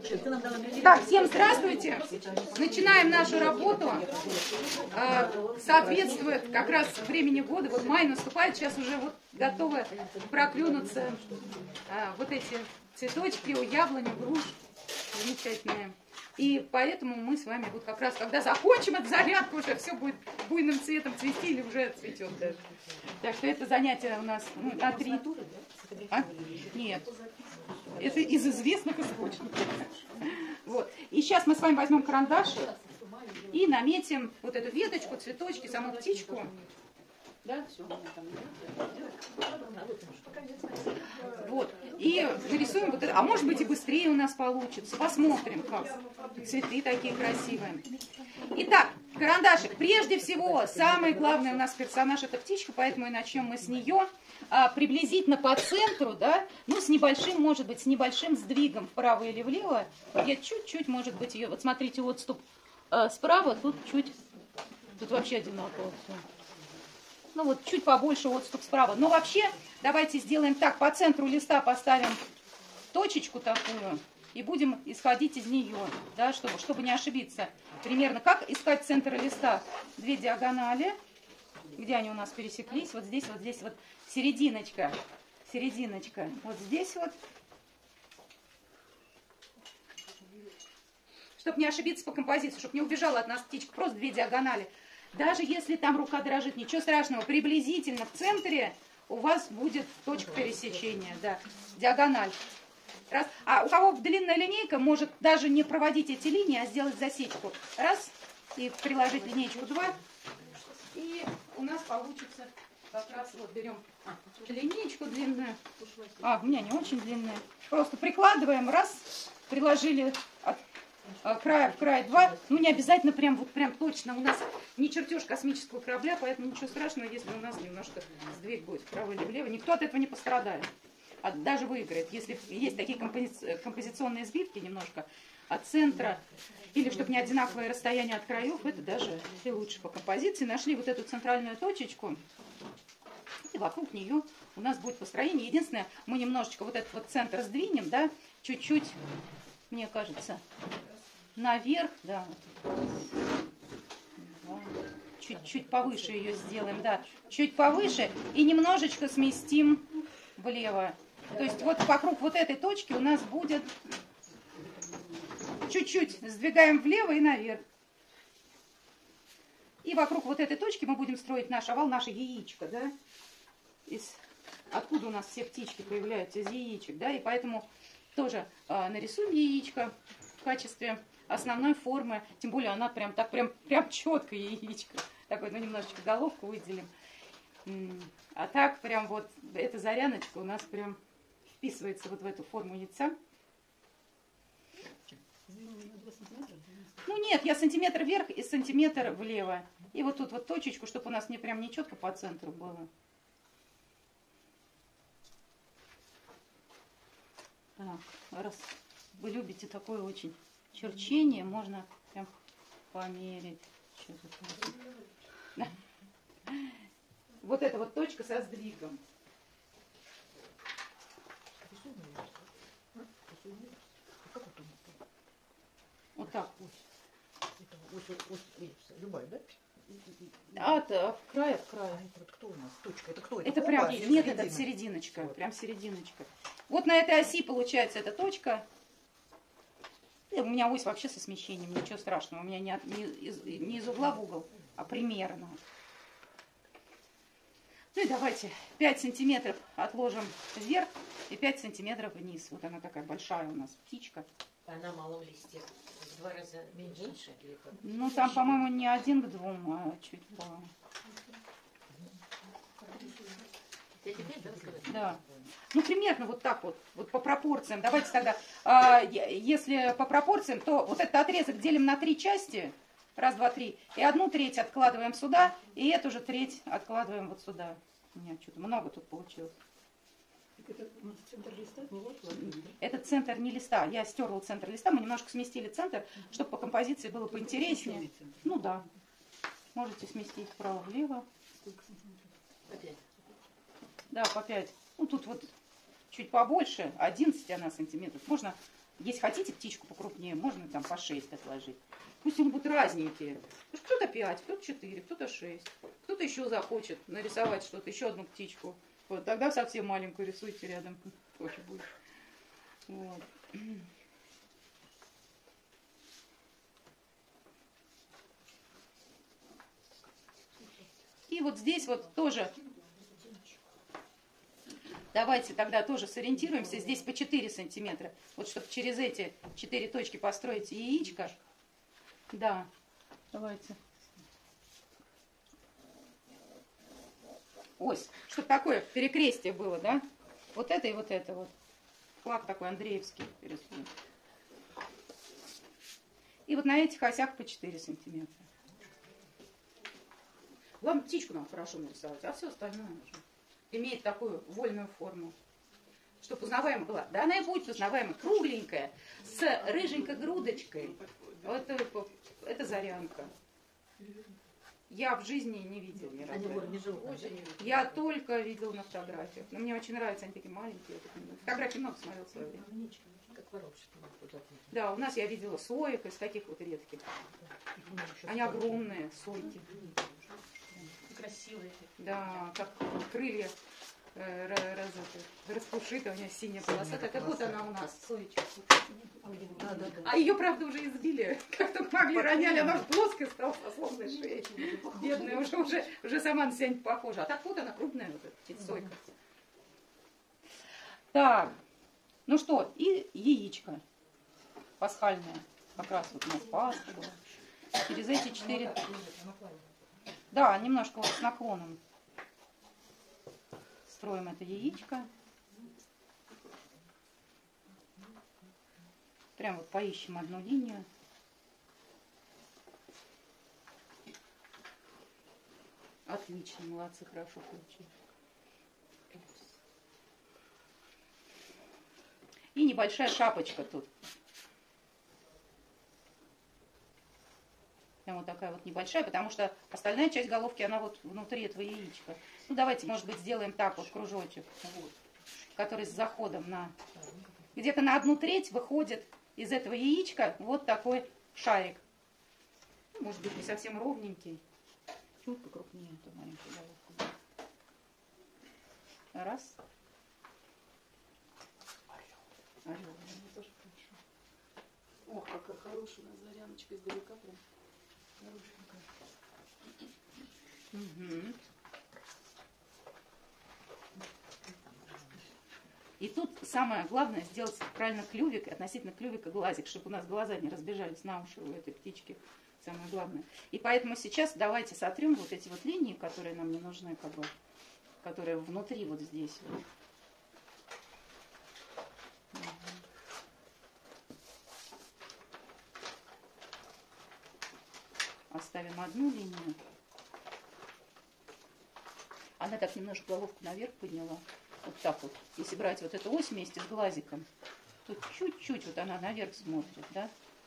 Так, всем здравствуйте. Начинаем нашу работу. Соответствует как раз времени года. Вот май наступает, сейчас уже вот готовы проклюнуться вот эти цветочки у яблони, груш. Замечательные. И поэтому мы с вами вот как раз, когда закончим эту зарядку, уже все будет буйным цветом цвести или уже цветет даже. Так что это занятие у нас на 3. А? Нет. Это из известных источников. Вот. И сейчас мы с вами возьмем карандаши и наметим вот эту веточку, цветочки, саму птичку. Да? Вот. И нарисуем вот это. А может быть и быстрее у нас получится. Посмотрим, как. Цветы такие красивые. Итак, карандашик. Прежде всего, самый главный у нас персонаж — это птичка, поэтому и начнем мы с нее. Приблизительно по центру, да, ну с небольшим, может быть, с небольшим сдвигом вправо или влево. Я чуть-чуть, может быть, ее, вот смотрите, отступ справа, тут чуть, тут вообще одинаково все. Ну вот чуть побольше отступ справа. Но вообще, давайте сделаем так, по центру листа поставим точечку такую и будем исходить из нее, да, чтобы не ошибиться. Примерно как искать центр листа? 2 диагонали, где они у нас пересеклись, вот здесь, вот серединочка, вот здесь вот. Чтобы не ошибиться по композиции, чтобы не убежала от нас птичка, просто 2 диагонали. Даже если там рука дрожит, ничего страшного, приблизительно в центре у вас будет точка пересечения, да, диагональ. Раз. А у кого длинная линейка, может даже не проводить эти линии, а сделать засечку. Раз, и приложить линейку 2, и у нас получится как раз, вот берем линейку длинную, у меня не очень длинная, просто прикладываем, раз, приложили от края в край 2, ну не обязательно прям точно, у нас не чертеж космического корабля, поэтому ничего страшного, если у нас немножко сдвиг будет вправо или влево, никто от этого не пострадает, а даже выиграет, если есть такие композиционные сбивки немножко от центра, или чтобы не одинаковое расстояние от краев, это даже и лучше по композиции. Нашли вот эту центральную точечку, и вокруг нее у нас будет построение. Единственное, мы немножечко вот этот вот центр сдвинем, да, чуть-чуть, мне кажется, наверх, да, чуть-чуть повыше ее сделаем, да, чуть повыше, и немножечко сместим влево. То есть вот вокруг вот этой точки у нас будет чуть-чуть сдвигаем влево и наверх. И вокруг вот этой точки мы будем строить наш овал, наше яичко, да. Откуда у нас все птички появляются? Из яичек, да. И поэтому тоже нарисуем яичко в качестве основной формы. Тем более она прям четко яичко. Такой, ну немножечко головку выделим. А так прям вот эта заряночка у нас прям вписывается вот в эту форму яйца. Ну нет, я сантиметр вверх и сантиметр влево. И вот тут вот точечку, чтобы у нас не прям не четко по центру было. Так, раз вы любите такое очень черчение, можно прям померить. Вот эта вот точка со сдвигом. Вот так вот. Любая, да? От края к краю. Это кто у нас? Точка. Это кто? Это прям, нет, это серединочка. Прям серединочка. Вот на этой оси получается эта точка. И у меня ось вообще со смещением, ничего страшного. У меня не из угла в угол, а примерно. Ну и давайте 5 сантиметров отложим вверх и 5 сантиметров вниз. Вот она такая большая у нас птичка. Она мало в листе. В 2 раза меньше. Ну там, по-моему, не 1 к 2, а чуть по... Да. Ну, примерно вот так вот по пропорциям. Давайте тогда, если по пропорциям, то вот этот отрезок делим на 3 части. Раз, два, 3. И 1/3 откладываем сюда, и эту же треть откладываем вот сюда. У меня что-то много тут получилось. Это центр листа? Это центр не листа. Я стерла центр листа. Мы немножко сместили центр, чтобы по композиции было поинтереснее. Ну да. Можете сместить вправо-влево. Сколько сантиметров? По 5. Да, по 5. Ну тут вот чуть побольше. 11 она сантиметров. Можно Если хотите птичку покрупнее, можно там по 6 отложить. Пусть они будут разненькие. Кто-то 5, кто-то 4, кто-то 6. Кто-то еще захочет нарисовать что-то, еще одну птичку. Вот, тогда совсем маленькую рисуйте рядом. Тоже будет. Вот. И вот здесь вот тоже, давайте тогда тоже сориентируемся, здесь по 4 сантиметра. Вот чтобы через эти 4 точки построить яичко. Да, давайте. Ось, чтобы такое перекрестие было, да? Вот это и вот это вот. Флаг такой Андреевский рисуем. И вот на этих осях по 4 сантиметра. Главное, птичку нам хорошо нарисовать, а все остальное нужно. Имеет такую вольную форму. Чтобы узнаваемая была. Да она и будет узнаваемая. Кругленькая, с рыженькой грудочкой. Вот это зарянка. Я в жизни не видела ни разу. Я только видела на фотографиях. Но мне очень нравятся, они такие маленькие. Фотографии много смотрела в свое время. Как воробушки. Да, у нас я видела соек из таких вот редких. Они огромные, сойки. Красивые. Да, как крылья распушита, у нее синяя полоса. Так вот она у нас, соечка. А ее, правда, уже избили. Как только могли, роняли, она в плоской стала со сломанной шеей. Бедная, уже сама на себя не похожа. А так вот она крупная, вот эта птицойка. Так, ну что, и яичко пасхальное. Как раз вот у нас Пасха была. Через эти 4... Да, немножко вот с наклоном строим это яичко. Прям вот поищем одну линию. Отлично, молодцы, хорошо получилось. И небольшая шапочка тут. Прям вот такая вот небольшая, потому что остальная часть головки, она вот внутри этого яичка. Ну, давайте, может быть, сделаем так вот кружочек, вот, который с заходом на... Где-то на 1/3 выходит из этого яичка вот такой шарик. Ну, может быть, не совсем ровненький. Чуть покрупнее эту маленькую головку. Раз. Орел. Тоже хорошо. Ох, какая хорошая у нас заряночка издалека прям. Угу. И тут самое главное сделать правильно клювик, относительно клювика глазик, чтобы у нас глаза не разбежались на уши у этой птички. Самое главное. И поэтому сейчас давайте сотрем вот эти вот линии, которые нам не нужны, как бы, которые внутри вот здесь. Вот. Оставим одну линию. Она так немножко головку наверх подняла. Вот так вот. Если брать вот эту ось вместе с глазиком, тут чуть-чуть вот она наверх смотрит, да?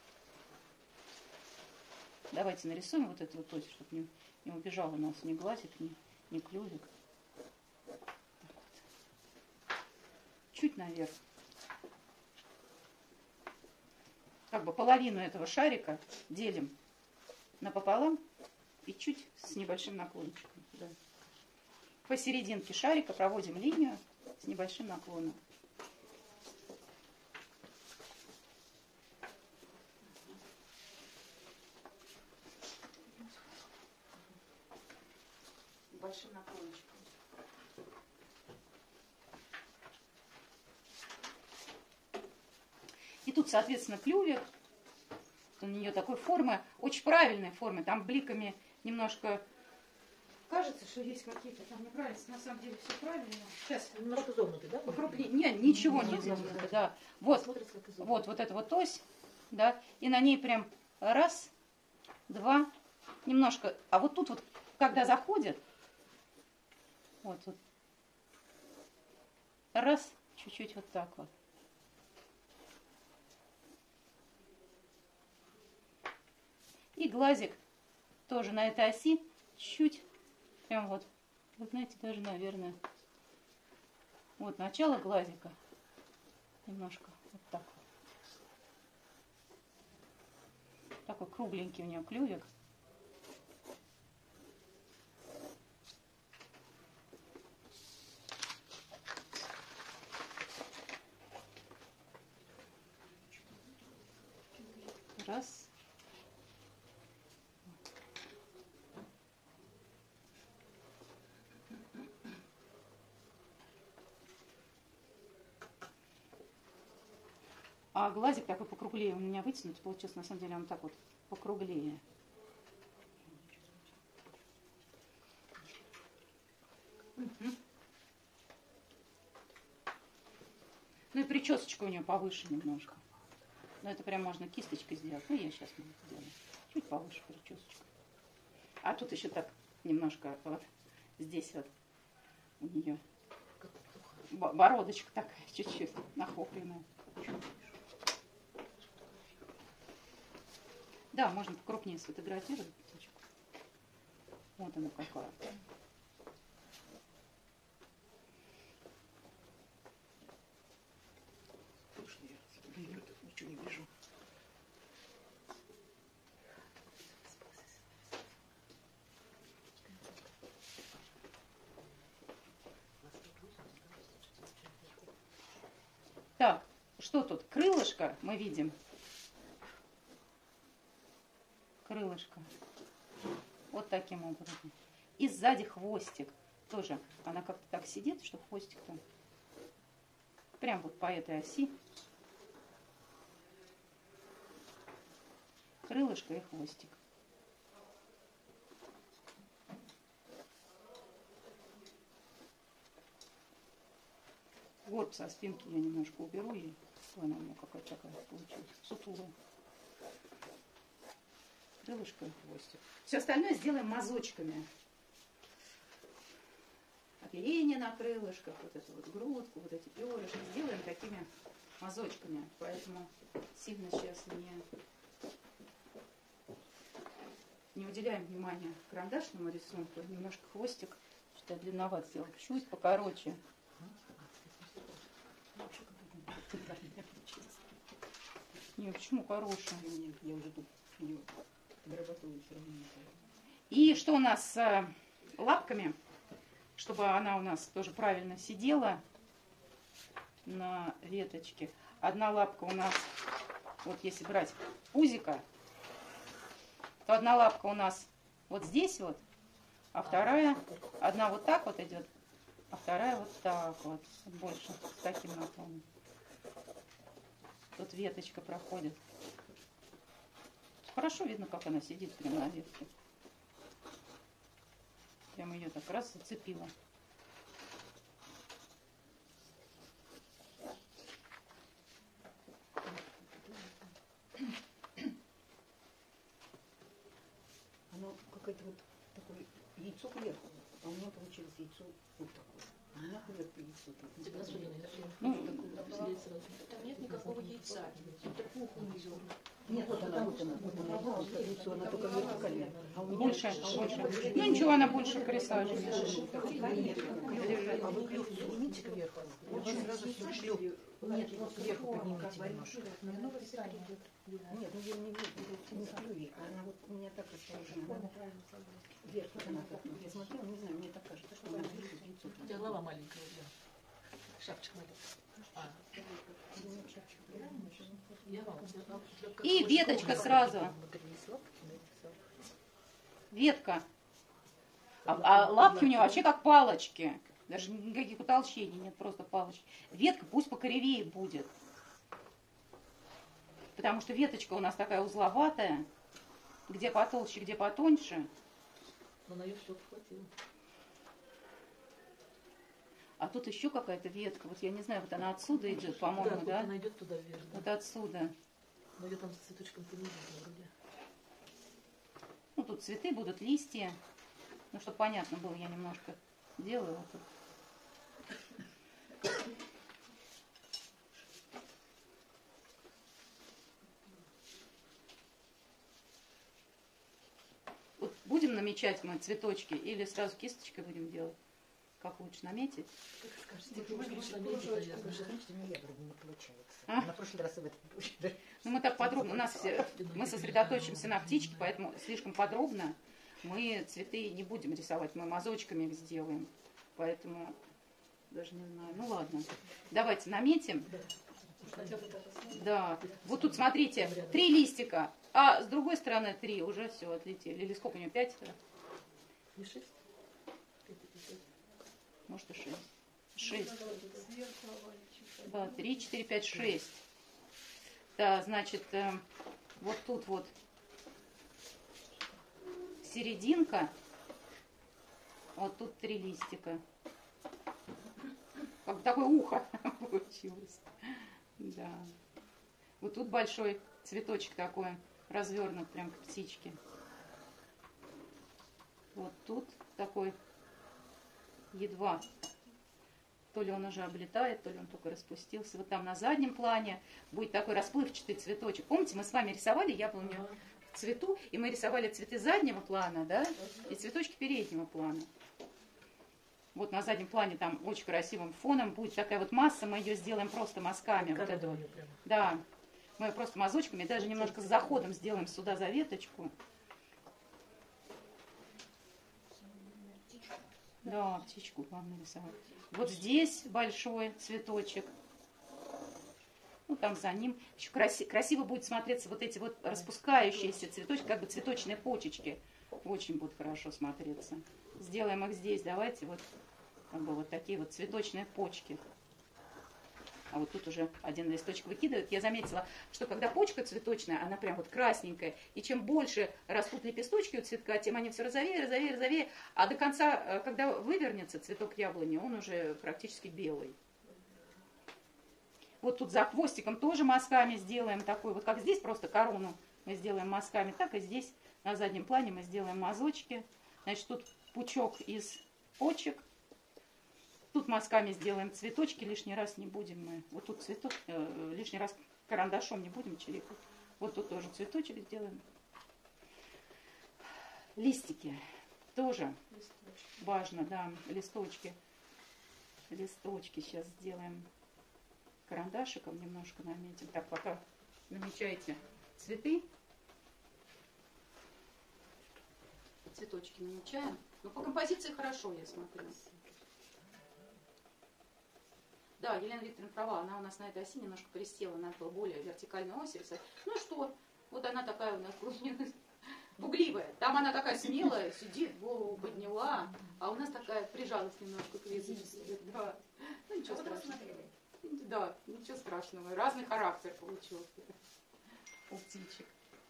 Давайте нарисуем вот эту вот ось, чтобы не убежал у нас ни глазик, ни клювик. Так вот. Чуть наверх. Как бы половину этого шарика делим напополам и чуть с небольшим наклончиком. Да. Посерединке шарика проводим линию с небольшим наклоном. Большим наклончиком. И тут, соответственно, клювик. У нее такой формы, очень правильной формы. Там бликами немножко кажется, что есть какие-то там неправильности. На самом деле все правильно. Сейчас. Немножко изогнутый, да? Покрупнее. Нет, ничего не изогнуто, да. Вот, вот эта вот ось, да. И на ней прям раз, два, немножко. А вот тут вот, когда заходит, вот, раз, чуть-чуть вот так вот. И глазик тоже на этой оси чуть, прям вот, вы знаете, даже, наверное, вот начало глазика, немножко вот так вот. Такой кругленький у нее клювик. Раз. А глазик такой покруглее у меня вытянуть получился, на самом деле он так вот покруглее. Ну и причесочка у нее повыше немножко. Но это прям можно кисточкой сделать. Ну, я сейчас сделаю. Чуть повыше причесочка. А тут еще так немножко вот здесь вот у нее бородочка такая чуть-чуть нахохленная. Да, можно покрупнее сфотографировать птичку. Вот она какая. Ничего не вижу. Так, что тут? Крылышко мы видим. Крылышко. Вот таким образом. И сзади хвостик. Тоже она как-то так сидит, чтобы хвостик там прям вот по этой оси. Крылышко и хвостик. Горб со спинки я немножко уберу, и она у меня какая-то такая получилась, сутулая. Крылышко и хвостик. Все остальное сделаем мазочками. Оперение на крылышках, вот эту вот грудку, вот эти перышки сделаем такими мазочками. Поэтому сильно сейчас не уделяем внимания карандашному рисунку. Немножко хвостик, что-то длинноват сделал. Чуть покороче. Не, почему хорошая? Я уже тут ее дорабатываю все равно. И что у нас с лапками, чтобы она у нас тоже правильно сидела на веточке. Одна лапка у нас, вот если брать пузика, то одна лапка у нас вот здесь вот, а вторая, одна вот так вот идет, а вторая вот так вот, больше с таким наклоном. Тут веточка проходит. Хорошо видно, как она сидит прямо на ветке. Прям ее так раз зацепила. Оно какое-то вот такое яйцо кверху, а у меня получилось яйцо вот такое. А у меня кверху яйцо такое. Там нет никакого яйца. Это пух внизу. Нет, вот она, пожалуйста, яйцо, она только вертикальная. А у меня Больше. Ну ничего, она больше присаживается. А вы клюв снимите кверху. Очень сразу все клюв. Нет, кверху поднимите немножко. Нет, ну я не клювик, она вот у меня так расположена. Вверх она так. Я смотрела, не знаю, мне так кажется, что она вверху яйцо. У тебя голова маленькая, да. Шапочка маленькая. И веточка сразу. Ветка. А лапки у нее вообще как палочки. Даже никаких утолщений нет, просто палочки. Ветка пусть покривее будет. Потому что веточка у нас такая узловатая. Где потолще, где потоньше. Но на ее все хватило. А тут еще какая-то ветка. Вот я не знаю, вот она отсюда идет, по-моему, да? Она идет туда вверх. Да. Вот отсюда. Но ее там с цветочком-то не видно вроде. Ну, тут цветы будут, листья. Ну, чтобы понятно было, я немножко делаю вот тут. Вот будем намечать мы цветочки или сразу кисточкой будем делать? Как лучше наметить? На прошлый раз в этом. Ну, мы так подробно, мы сосредоточимся на птичке, поэтому слишком подробно мы цветы не будем рисовать, мы мазочками их сделаем. Поэтому даже не знаю. Ну ладно, давайте наметим. Да, вот тут смотрите, 3 листика, а с другой стороны 3, уже все, отлетели. Или сколько у него, 5? Не 6? Может и 6. 6. 2, 3, 4, 5, 6. Да, значит, вот тут вот серединка, вот тут 3 листика. Как такое ухо получилось. Да. Вот тут большой цветочек такой, развернут прям к птичке. Вот тут такой едва. То ли он уже облетает, то ли он только распустился. Вот там на заднем плане будет такой расплывчатый цветочек. Помните, мы с вами рисовали яблоню в цвету, и мы рисовали цветы заднего плана, да, и цветочки переднего плана. Вот на заднем плане там очень красивым фоном будет такая вот масса, мы ее сделаем просто мазками. Вот это вот. Да, мы ее просто мазочками, даже немножко с заходом сделаем сюда за веточку. Да, птичку главное рисовать. Вот здесь большой цветочек. Ну, там за ним. Еще красиво будет смотреться вот эти вот распускающиеся цветочки, как бы цветочные почечки. Очень будут хорошо смотреться. Сделаем их здесь. Давайте вот, как бы вот такие вот цветочные почки. А вот тут уже один листочек выкидывает. Я заметила, что когда почка цветочная, она прям вот красненькая. И чем больше растут лепесточки у цветка, тем они все розовее, розовее, розовее. А до конца, когда вывернется цветок яблони, он уже практически белый. Вот тут за хвостиком тоже мазками сделаем такой. Вот как здесь просто корону мы сделаем мазками, так и здесь на заднем плане мы сделаем мазочки. Значит, тут пучок из почек. Тут мазками сделаем цветочки, лишний раз не будем мы. Вот тут цветок, лишний раз карандашом не будем чирикать. Вот тут тоже цветочек сделаем. Листики тоже важно, да, листочки. Листочки сейчас сделаем карандашиком, немножко наметим. Так, пока намечаете цветы. Цветочки намечаем. Но по композиции хорошо, я смотрю. Да, Елена Викторовна права, она у нас на этой оси немножко пересела, надо было более вертикальную ось рисовать. Ну что, вот она такая у нас пугливая. Там она такая смелая, сидит, голову подняла, а у нас такая прижалась немножко к веточке. Да. Ну ничего страшного. Да, ничего страшного. Разный характер получился у птичек.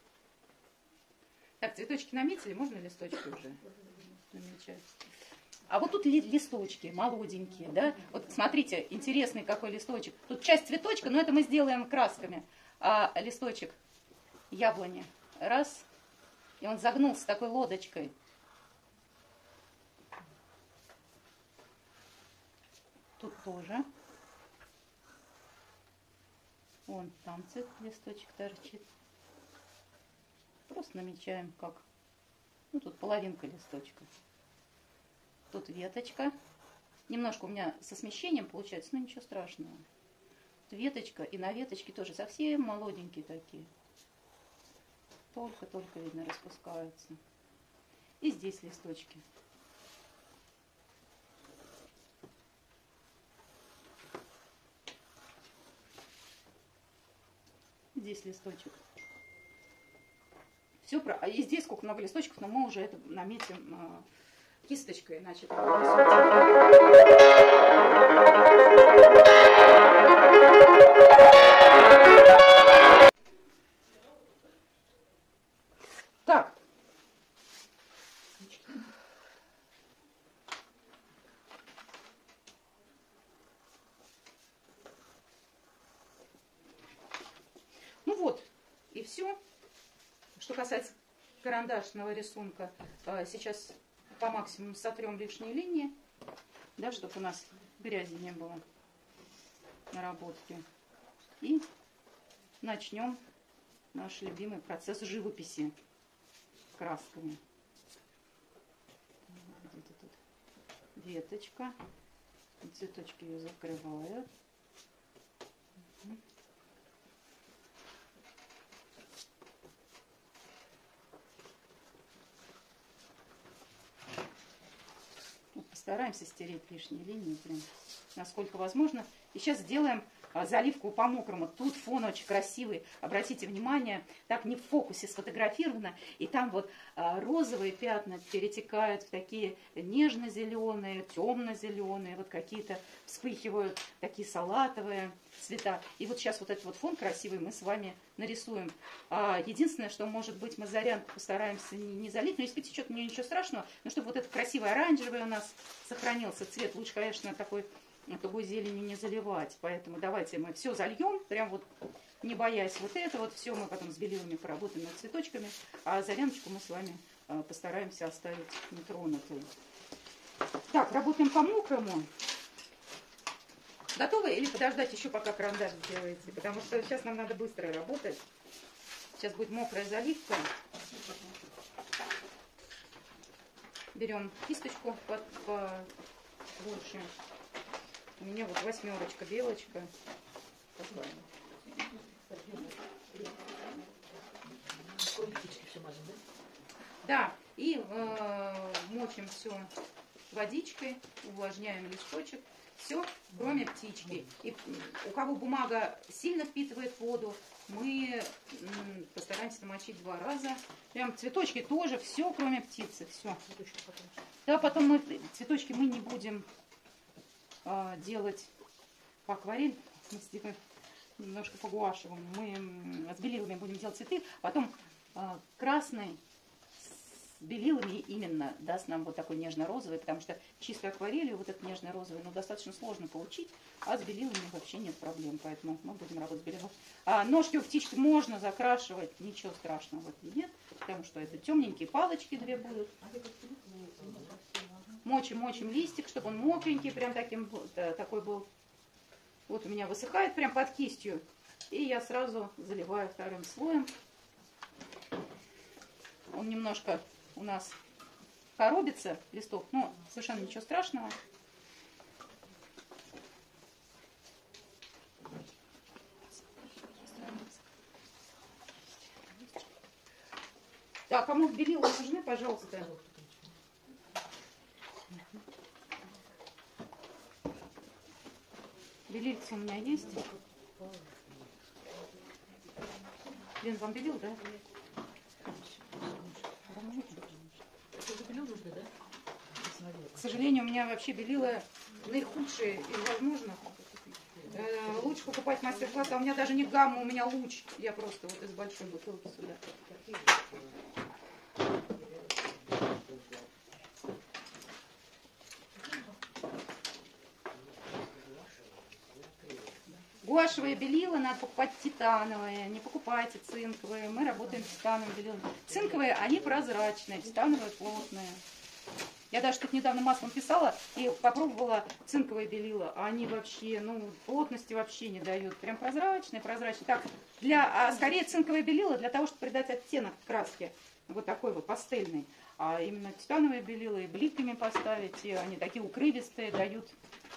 Так, цветочки наметили, можно листочки уже намечать? А вот тут листочки молоденькие, да? Вот смотрите, интересный какой листочек. Тут часть цветочка, но это мы сделаем красками. А листочек яблони. Раз. И он загнулся такой лодочкой. Тут тоже. Вон там листочек торчит. Просто намечаем как. Ну, тут половинка листочка. Тут веточка. Немножко у меня со смещением получается, но ничего страшного. Тут веточка, и на веточке тоже совсем молоденькие такие. Только-только, видно, распускаются. И здесь листочки. Здесь листочек. Все, и здесь сколько много листочков, но мы уже это наметим кисточкой, значит. Так. Ну вот, и все. Что касается карандашного рисунка, сейчас по максимуму сотрем лишние линии, да, чтобы у нас грязи не было на работке. И начнем наш любимый процесс живописи красками. Где-то тут веточка. Цветочки ее закрывают. Постараемся стереть лишние линии, прям, насколько возможно. И сейчас сделаем заливку по-мокрому. Тут фон очень красивый. Обратите внимание, так не в фокусе сфотографировано. И там вот розовые пятна перетекают в такие нежно-зеленые, темно-зеленые, вот какие-то вспыхивают такие салатовые цвета. И вот сейчас вот этот вот фон красивый мы с вами нарисуем. Единственное, что, может быть, мы заряд постараемся не залить, но если потечет, мне ничего страшного, но чтобы вот этот красивый оранжевый у нас сохранился цвет, лучше, конечно, такой тугой зелени не заливать. Поэтому давайте мы все зальем, прям вот не боясь вот это вот все, мы потом с белилами поработаем над цветочками, а заряночку мы с вами постараемся оставить нетронутой. Так, работаем по мокрому. Готовы или подождать еще, пока карандаш сделаете? Потому что сейчас нам надо быстро работать. Сейчас будет мокрая заливка. Берем кисточку побольше. У меня вот 8 белочка. Да, и мочим все водичкой, увлажняем листочек. Все, кроме птички. И у кого бумага сильно впитывает воду, мы постараемся намочить 2 раза. Прям цветочки тоже, все, кроме птицы, все. Да, потом мы цветочки мы не будем делать по акварель, мы немножко по гуашевому. Мы с белилами будем делать цветы, потом красный с белилами именно даст нам вот такой нежно-розовый, потому что чистой акварелью вот этот нежно-розовый, достаточно сложно получить, а с белилами вообще нет проблем, поэтому мы будем работать с белилами. Ножки у птички можно закрашивать, ничего страшного в этом нет, потому что это темненькие палочки 2 будут. Мочим листик, чтобы он мокренький, прям такой был. Вот у меня высыхает прям под кистью. И я сразу заливаю 2-м слоем. Он немножко у нас коробится, листок, но совершенно ничего страшного. Так, кому белила нужны, пожалуйста. Белильцы у меня есть. Лен, вам белил, да? К сожалению, у меня вообще белила наихудшие из возможных. Луч покупать мастер-класс, а у меня даже не гамма, у меня луч. Я просто вот из большой бутылки сюда. Гуашевые белила надо покупать титановые, не покупайте цинковые. Мы работаем с титановыми белилами. Цинковые, они прозрачные, титановые плотные. Я даже тут недавно маслом писала и попробовала цинковые белила, а они вообще, плотности вообще не дают. Прям прозрачные. Так, скорее цинковые белила для того, чтобы придать оттенок краске. Вот такой вот пастельный. А именно титановые белила и бликами поставить, и они такие укрывистые, дают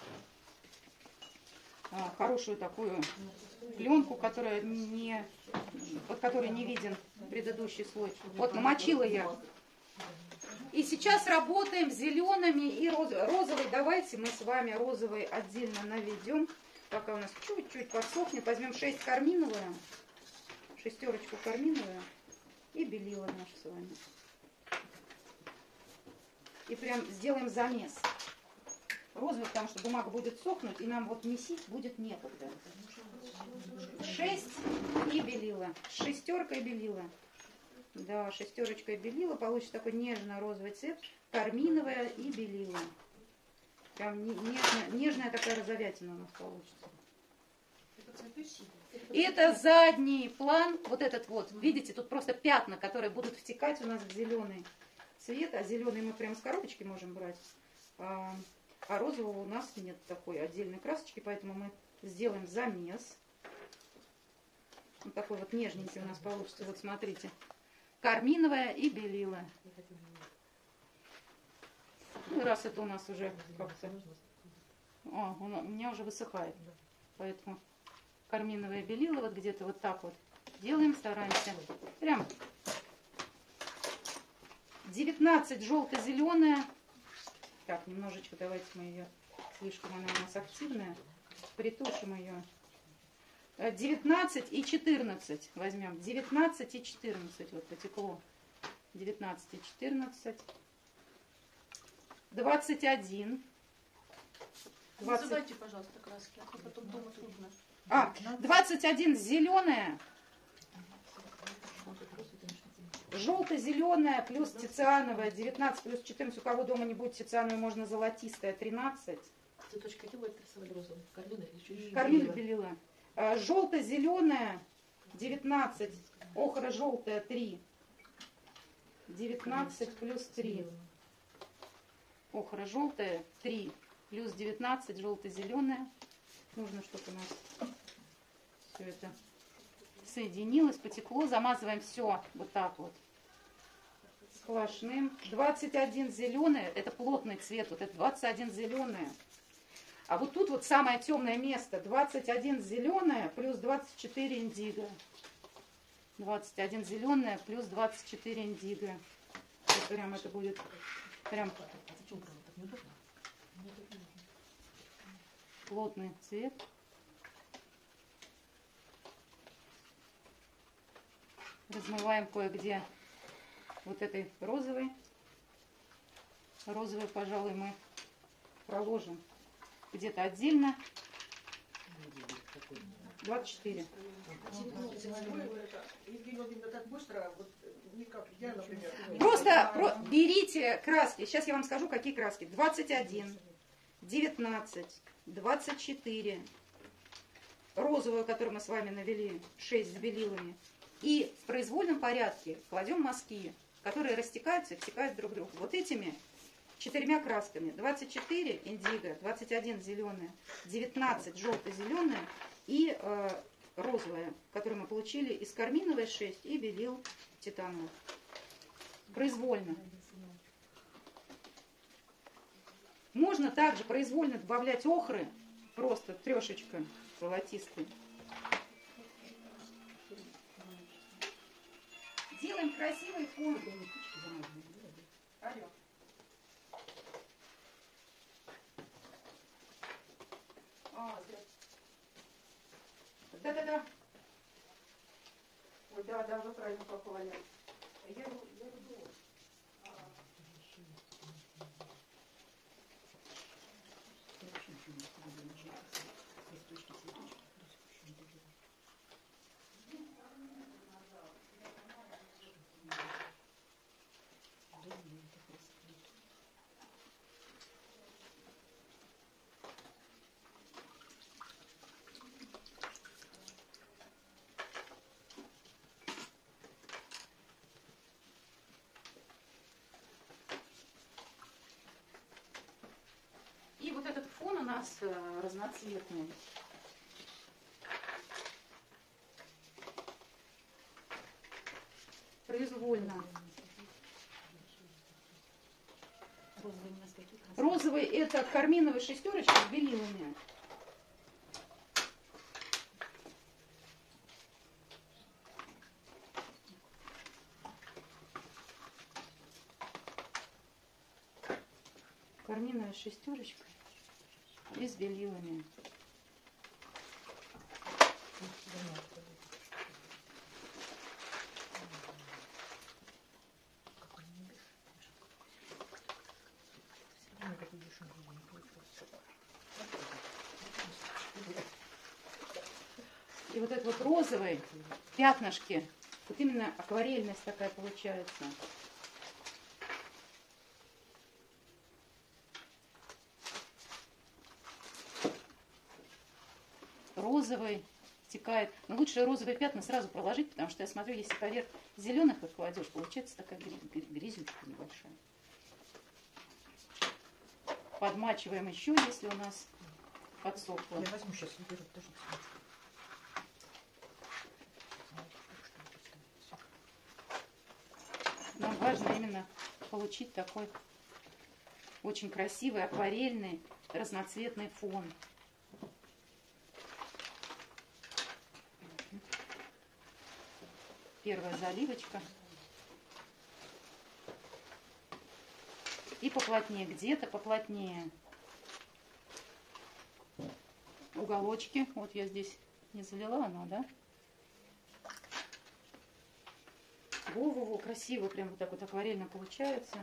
хорошую такую пленку, под которой не виден предыдущий слой. Вот намочила я. И сейчас работаем с зелеными и розовый. Давайте мы с вами розовый отдельно наведем. Пока у нас чуть-чуть подсохнет. Возьмем 6 карминовые. 6 карминовые. И белила наши с вами. И прям сделаем замес. Розовый, потому что бумага будет сохнуть, и нам вот месить будет некогда. 6 и белила. 6 белила. Да, 6 белила. Получится такой нежно-розовый цвет. Карминовая и белила. Прям нежная такая розовятина у нас получится. Это задний план. Вот этот вот. Видите, тут просто пятна, которые будут втекать у нас в зеленый цвет. А зеленый мы прямо с коробочки можем брать. А розового у нас нет такой отдельной красочки, поэтому мы сделаем замес. Вот такой вот нежненький у нас получится. Вот смотрите. Карминовая и белила. Ну, раз это у нас уже как-то... у меня уже высыхает. Поэтому карминовое белило вот где-то вот так вот делаем, стараемся. Прям 19 желто-зеленая. Так, немножечко давайте мы ее, слишком она у нас активная, притушим ее. 19 и 14 возьмем. 19 и 14 вот потекло. 19 и 14. 21. Называйте, пожалуйста, краски, а то потом дома трудно. 21 зеленая. Желто-зеленая плюс тициановая 19 плюс 14. У кого дома не будет тициановой, можно золотистая 13. Цветочки какие будет рисовать розовым? Кармина или еще? Кармина белила. Желто-зеленая 19. Охра-желтая 3. 19 плюс 3. Охра-желтая 3. Плюс 19 желто-зеленая. Нужно, чтобы у нас все это соединилось, потекло. Замазываем все вот так вот сплошным. 21 зеленая, это плотный цвет, вот это 21 зеленая. А вот тут вот самое темное место. 21 зеленая плюс 24 индиго. 21 зеленая плюс 24 индиго. Вот прям это будет прям плотный цвет. Размываем кое-где вот этой розовой. Розовый, пожалуй, мы проложим где-то отдельно. 24. Просто берите краски. Сейчас я вам скажу, какие краски. 21, 19, 24. Розовую, которую мы с вами навели, 6 с белилами. И в произвольном порядке кладем мазки, которые растекаются и втекают друг в друга. Вот этими 4 красками. 24 индиго, 21 зеленая, 19 желто-зеленая и розовая, которую мы получили из карминовой 6 и белил титановых. Произвольно. Можно также произвольно добавлять охры, просто трешечка золотистой. Делаем красивый фон. Алло. Да-да-да. Ой, да, вы правильно попали. Я люблю. И вот этот фон у нас разноцветный. Произвольно. Розовый это карминовая 6 с белилами. Карминовая 6 и с белилами. И вот этот вот розовый пятнышки, вот именно акварельность такая получается. Розовый текает. Но лучше розовые пятна сразу проложить, потому что я смотрю, если поверх зеленых их кладешь, получается такая грязючка небольшая. Подмачиваем еще, если у нас подсохло. Я возьму сейчас, уберу тоже. Нам важно именно получить такой очень красивый, акварельный, разноцветный фон. Первая заливочка. И поплотнее, где-то поплотнее. Уголочки. Вот я здесь не залила, оно, да? Во-во-во, красиво, прям вот так вот акварельно получается.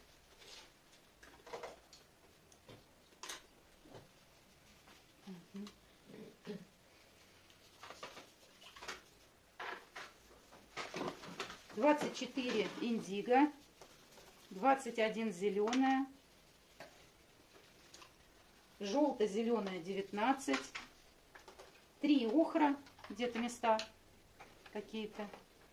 Угу. 24 индиго, 21 зеленая, желто-зеленая 19, 3 охра, где-то места какие-то.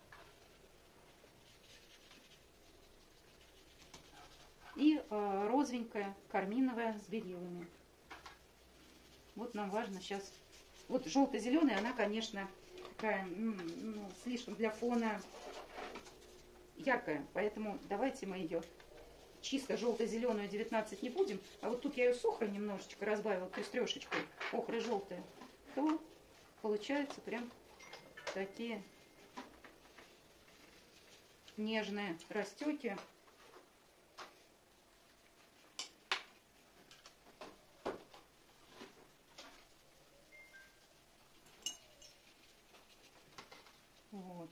И розовенькая, карминовая с белилами. Вот нам важно сейчас. Вот желто-зеленая, она, конечно, такая, слишком для фона яркая. Поэтому давайте мы ее чисто желто-зеленую 19 не будем. А вот тут я ее с охрой немножечко разбавила, пестрёшечкой, охры желтая. То получаются прям такие нежные растеки. Вот.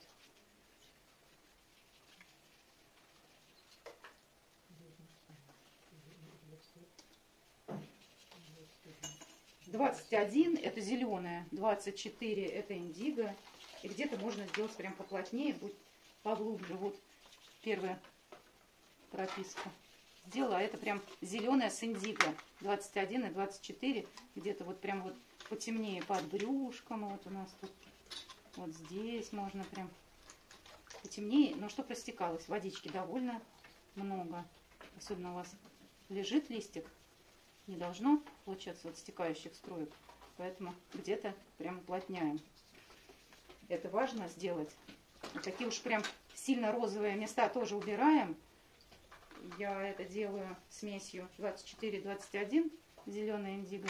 Двадцать 21 это зеленая, 24 это индиго. И где-то можно сделать прям поплотнее, будет поглубже. Вот первая прописка. Сделала, а это прям зеленая с индиго. 21 и 24. Где-то вот прям вот потемнее под брюшком. Вот у нас тут. Вот здесь можно прям потемнее, но чтоб растекалось. Водички довольно много. Особенно у вас лежит листик. Не должно получаться вот стекающих струек. Поэтому где-то прям уплотняем. Это важно сделать. Вот такие уж прям сильно розовые места тоже убираем. Я это делаю смесью 24-21 зеленый индиго.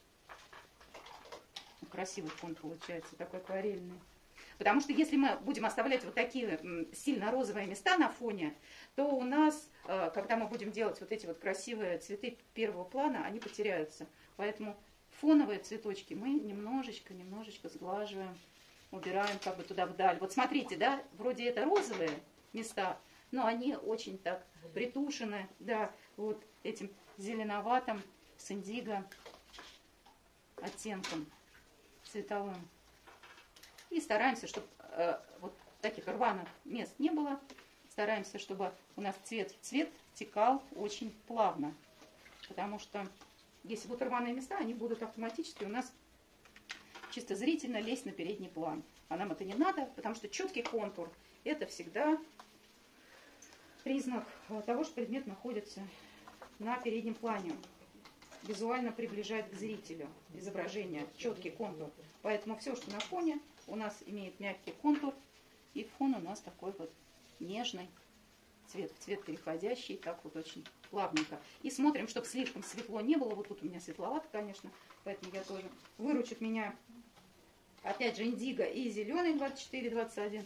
Красивый фон получается, такой акварельный. Потому что если мы будем оставлять вот такие сильно розовые места на фоне, то у нас, когда мы будем делать вот эти вот красивые цветы первого плана, они потеряются. Поэтому фоновые цветочки мы немножечко сглаживаем, убираем как бы туда вдаль. Вот смотрите, да, вроде это розовые места, но они очень так притушены, да, вот этим зеленоватым с индиго оттенком цветовым. И стараемся, чтобы вот таких рваных мест не было. Стараемся, чтобы у нас цвет в цвет текал очень плавно. Потому что если будут рваные места, они будут автоматически у нас чисто зрительно лезть на передний план. А нам это не надо, потому что четкий контур – это всегда признак того, что предмет находится на переднем плане. Визуально приближает к зрителю изображение, четкий контур. Поэтому все, что на фоне, у нас имеет мягкий контур, и фон у нас такой вот нежный, цвет в цвет переходящий, так вот очень плавненько. И смотрим, чтобы слишком светло не было. Вот тут у меня светловато, конечно, поэтому я тоже. Выручит меня, опять же, индиго и зеленый 24-21.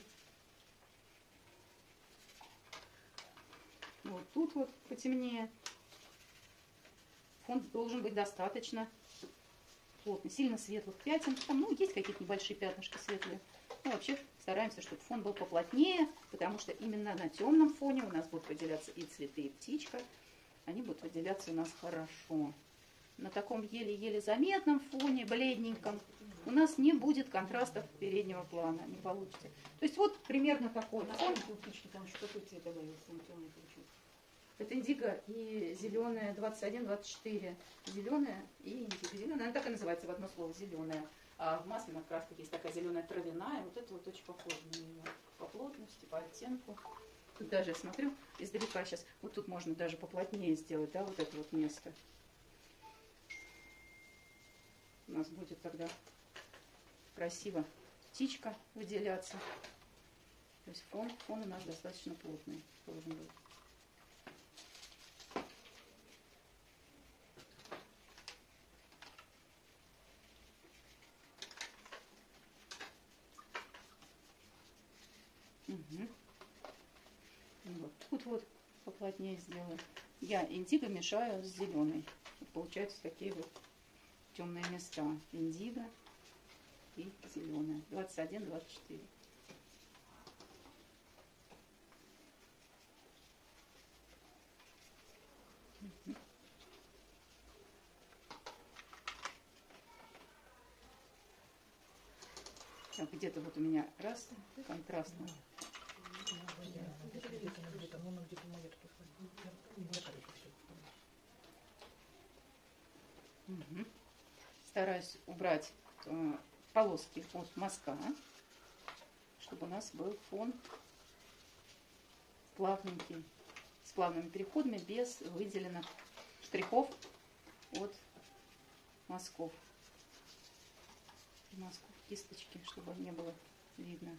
Вот тут вот потемнее. Фон должен быть достаточно плотный, сильно светлых пятен. Там, есть какие-то небольшие пятнышки светлые. Но вообще стараемся, чтобы фон был поплотнее, потому что именно на темном фоне у нас будут выделяться и цветы, и птичка. Они будут выделяться у нас хорошо. На таком еле-еле заметном фоне, бледненьком, у нас не будет контрастов переднего плана, не получится. То есть вот примерно такой фон. Там что-то цвет добавился, темный получился. Это индиго и зеленая 21-24. Зеленая и индиго. Зеленая, она так и называется в одно слово, зеленая. А в масляных красках есть такая зеленая травяная. Вот это вот очень похоже на нее по плотности, по оттенку. Тут даже я смотрю издалека сейчас. Вот тут можно даже поплотнее сделать, да, вот это вот место. У нас будет тогда красиво птичка выделяться. То есть фон у нас достаточно плотный должен быть. Вот поплотнее сделаю. Я индиго мешаю с зеленой. Получаются такие вот темные места. Индиго и зеленая. 21, 24. Так, где-то вот у меня раз контрастно. Угу. Стараюсь убрать полоски от мазка, чтобы у нас был фон плавненький, с плавными переходами, без выделенных штрихов от мазков. Мазков кисточки, чтобы не было видно.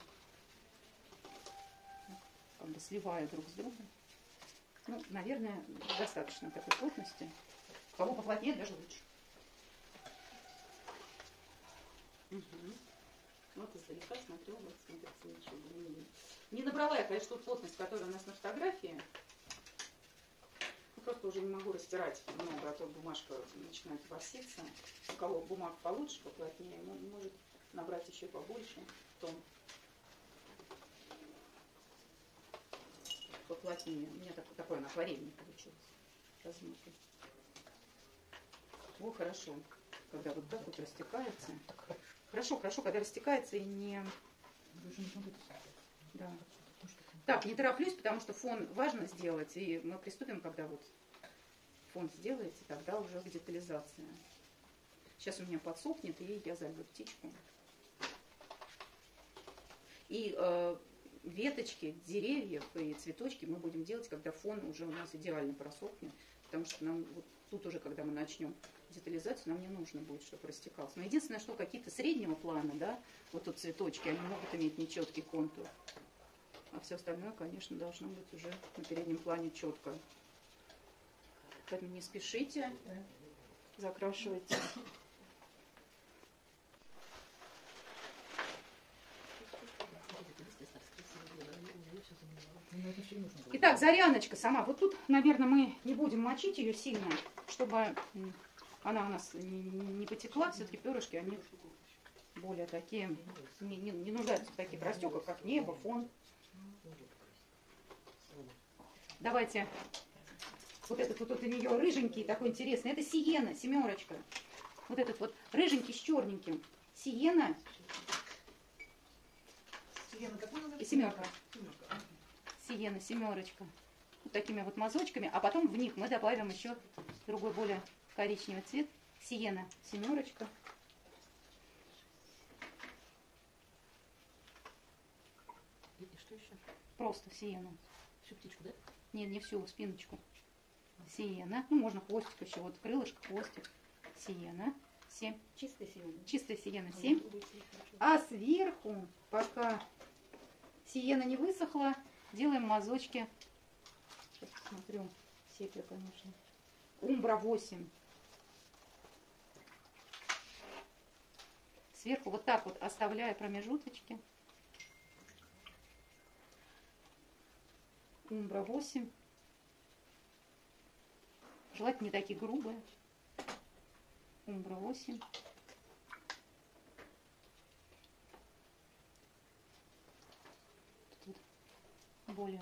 Как бы сливаю друг с другом. Ну, наверное, достаточно такой плотности. У кого поплотнее, даже лучше. Угу. Вот издалека смотрю, вот смотрится ничего. Не набрала я, конечно, ту плотность, которая у нас на фотографии. Просто уже не могу растирать много, а то бумажка начинает ворситься. У кого бумага получше, поплотнее, может набрать еще побольше тон. Поплотнее. У меня такое на акварельное получилось. Размытый. О, хорошо. Когда вот так вот растекается. Хорошо, когда растекается и не... Да. Так, не тороплюсь, потому что фон важно сделать. И мы приступим, когда вот фон сделаете, тогда уже к детализации. Сейчас у меня подсохнет, и я залью птичку. И веточки деревьев и цветочки мы будем делать, когда фон уже у нас идеально просохнет. Потому что нам вот тут уже, когда мы начнем детализацию, нам не нужно будет, чтобы растекался. Но единственное, что какие-то среднего плана, да, вот тут цветочки, они могут иметь нечеткий контур. А все остальное, конечно, должно быть уже на переднем плане четко. Поэтому не спешите, закрашивайте. Итак, заряночка сама. Вот тут, наверное, мы не будем мочить ее сильно, чтобы она у нас не потекла. Все-таки перышки, они более такие, не нуждаются в таких растеках, как небо, фон. Давайте. Вот этот вот у нее рыженький, такой интересный. Это сиена, семерочка. Вот этот вот рыженький с черненьким. Сиена. И семерка. Сиена, семерочка. Вот такими вот мазочками. А потом в них мы добавим еще другой, более коричневый цвет. Сиена, семерочка. И что еще? Просто сиена. Всю птичку, да? Нет, не всю, спиночку. Сиена. Ну, можно хвостик еще. Вот крылышко, хвостик. Сиена. 7. Чистая сиена. Чистая сиена 7. А сверху, пока сиена не высохла, делаем мазочки. Сейчас посмотрю. Сепия, конечно. Умбра 8. Сверху вот так вот оставляя промежуточки. Умбра 8. Желательно не такие грубые. Умбра 8. Тут более.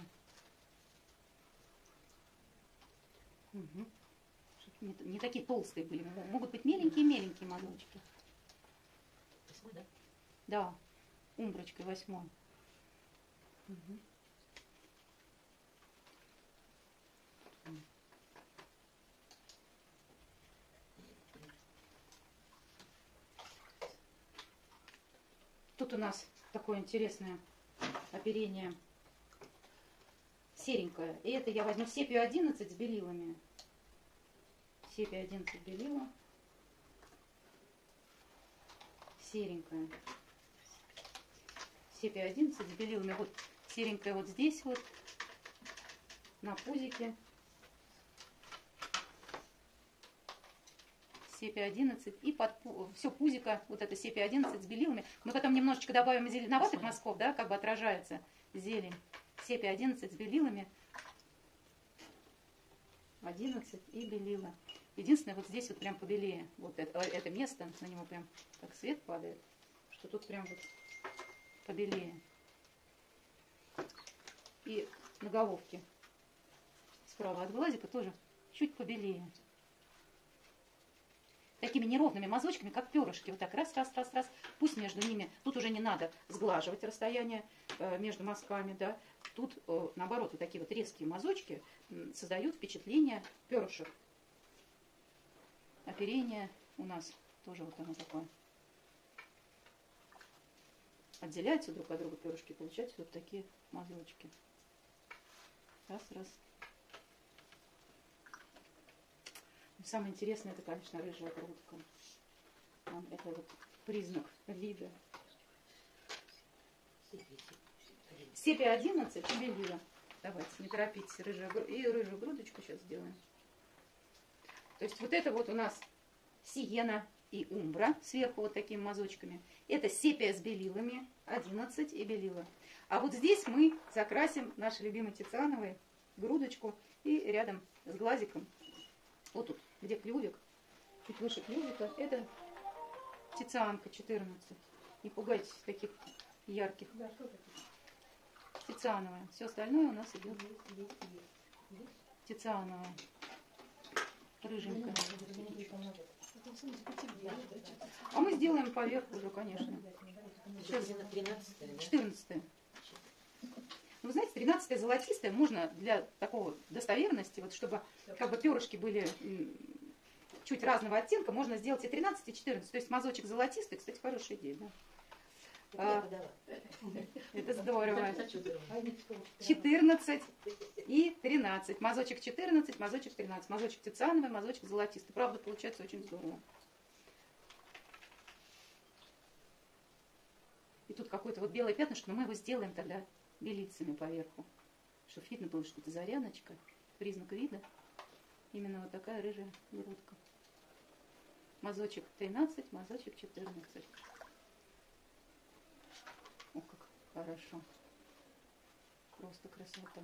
Угу. Не такие толстые были. Могут быть меленькие-меленькие мазочки. 8, да? Да. Умброчкой 8. Угу. Тут у нас такое интересное оперение серенькое. И это я возьму сепию 11 с белилами. Сепия 11 белила. Серенькая. Сепия 11 с белилами. Вот серенькая вот здесь вот. На пузике. Сепия 11 и под все пузико, вот это сепия 11 с белилами. Мы потом немножечко добавим зеленоватых мазков, да, как бы отражается зелень. сепия 11 с белилами. 11 и белила. Единственное, вот здесь вот прям побелее. Вот это место, на него прям так свет падает, что тут прям вот побелее. И на головке справа от глазика тоже чуть побелее. Такими неровными мазочками, как перышки. Вот так раз. Пусть между ними, тут уже не надо сглаживать расстояние между мазками, да. Тут, наоборот, вот такие вот резкие мазочки создают впечатление перышек. Оперение у нас тоже вот оно такое. Отделяются друг от друга перышки, получаются вот такие мазочки. Раз. Самое интересное, это, конечно, рыжая грудка. Это вот признак вида. Сепия 11 и белила. Давайте, не торопитесь. И рыжую грудочку сейчас сделаем. То есть вот это вот у нас сиена и умбра сверху вот такими мазочками. Это сепия с белилами 11 и белила. А вот здесь мы закрасим наши любимые тициановые грудочку и рядом с глазиком. Вот тут, где клювик, чуть выше клювика, это тицианка 14. Не пугайтесь таких ярких. Тициановая. Все остальное у нас идет тициановая. Рыженькая. А мы сделаем поверх уже, конечно. Сейчас 13-е, да? 14. Вы знаете, 13-е золотистое можно для такого достоверности, вот чтобы как бы перышки были чуть разного оттенка, можно сделать и 13, и 14. То есть мазочек золотистый, кстати, хорошая идея, да? Это здорово. 14 и 13. Мазочек 14, мазочек 13. Мазочек тициановый, мазочек золотистый. Правда, получается очень здорово. И тут какое-то вот белое пятнышко, но мы его сделаем тогда белицами поверху. Чтобы видно было, что это заряночка. Признак вида. Именно вот такая рыжая грудка. Мазочек 13, мазочек 14. О, как хорошо. Просто красота.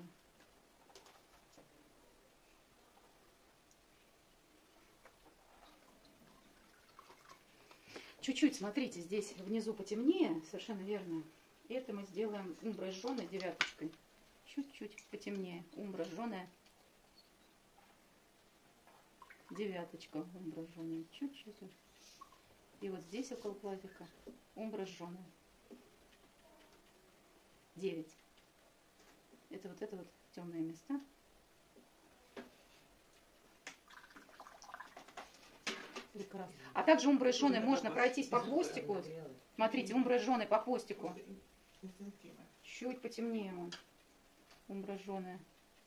Чуть-чуть, смотрите, здесь внизу потемнее, совершенно верно. И это мы сделаем умбра жженой девяточкой. Чуть-чуть потемнее. Умбра жженая. Девяточка умбра жженая. Чуть-чуть. И вот здесь около глазика умбра жженая. 9. Это вот темные места. Прекрасно. А также умброй жженой можно пройтись по хвостику. Смотрите, умброй жженой по хвостику. Чуть потемнее он. Умбра жженая.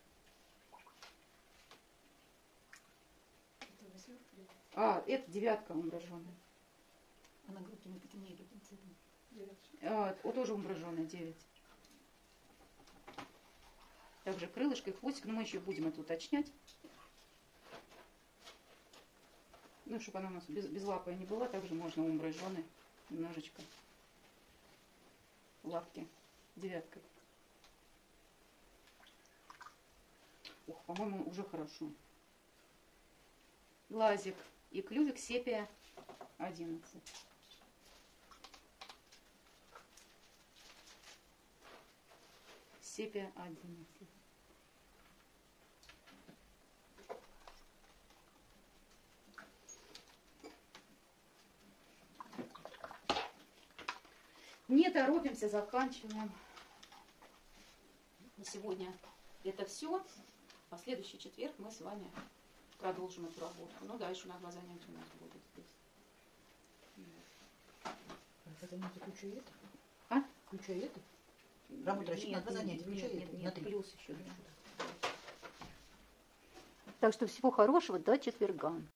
А, это девятка умбра жженая. А на грудке мы потемнее каким цветом? Вот тоже умбра жженая 9. Также крылышко и хвостик, но мы еще будем это уточнять. Ну, чтобы она у нас безлапая не была, также можно умброй жженой немножечко лапки девяткой. Ух, по-моему, уже хорошо. Глазик и клювик сепия 11. Сепия 11. Не торопимся, заканчиваем. На сегодня это все. А в следующий четверг мы с вами продолжим эту работу. Ну, дальше у нас 2 занятия у нас будет здесь. Занятие включая это? А? Включая это? Работа рассчитана на 2 занятия, включая это? Нет, плюс еще. Так что всего хорошего до четверга.